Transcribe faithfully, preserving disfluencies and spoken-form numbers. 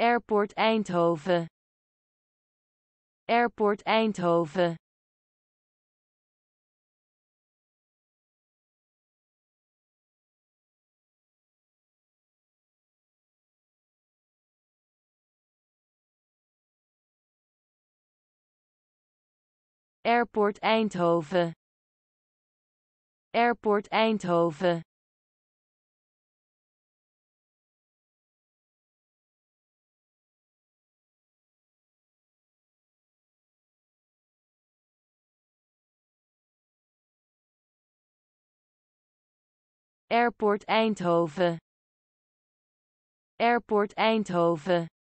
Airport Eindhoven. Airport Eindhoven. Airport Eindhoven. Airport Eindhoven. Airport Eindhoven. Airport Eindhoven.